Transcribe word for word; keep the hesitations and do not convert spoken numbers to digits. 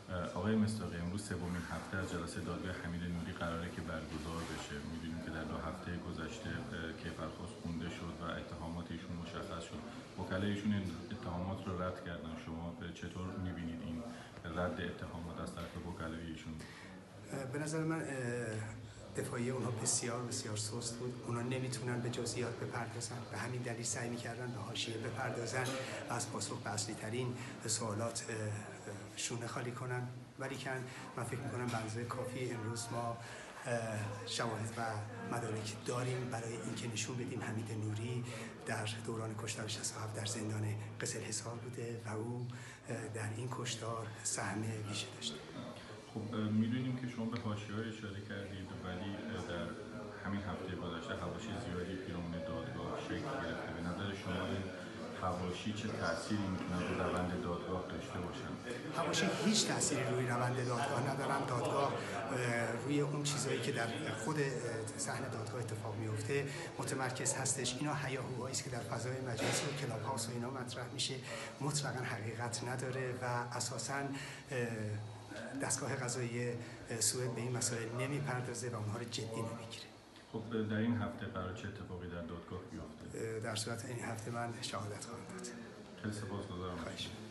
آقای مصداقی، امروز سومین هفته از جلسه دادگاه حمید نوری قراره که برگزار بشه. می‌دونیم که در دو هفته گذشته کیفرخواست خونده شد و اتهامات ایشون مشخص شد. وکلای ایشون اتهامات رو رد کردن. شما چطور می‌بینید این رد اتهامات از طرف وکلای ایشون؟ به نظر من دفاعی اونها بسیار بسیار سست بود. اونها نمیتونن به جزئیات بپردازن، به همین دلیل سعی میکردن به حاشیه بپردازن و از پاسخ به اصلی ترین سوالات شونه خالی کنن. ولی کن من فکر میکنم به اندازه کافی امروز ما شواهد و مدارک داریم برای اینکه نشون بدیم حمید نوری در دوران کشتار شصت و هفت در زندان قزل حصار بوده و او در این کشتار سهم ویژه داشته. خب میدونیم که شما به حاشیه‌ها اشاره کردید، ولی در همین هفته گذشته حواشی زیادی پیرامون دادگاه شکل گرفته. به نظر شما این حواشی چه تأثیری میتونن روی روند دادگاه داشته باشن؟ حواشی هیچ تأثیری روی روند دادگاه ندارن. دادگاه روی اون چیزایی که در خود صحنه دادگاه اتفاق میفته متمرکز هستش. اینا هیاهوهایی است که در فضای مجلس و کلاب هاوس و اینا مطرح میشه، مطلقاً حقیقت نداره و اساساً دستگاه قضایی سوئد به این مسائل نمیپردازه و اونها رو جدی نمیگیره. خب در این هفته قرار چه اتفاقی در دادگاه بیفته؟ در صورت این هفته من شهادت خواهم داد. خیلی سپاسگزارم. خواهش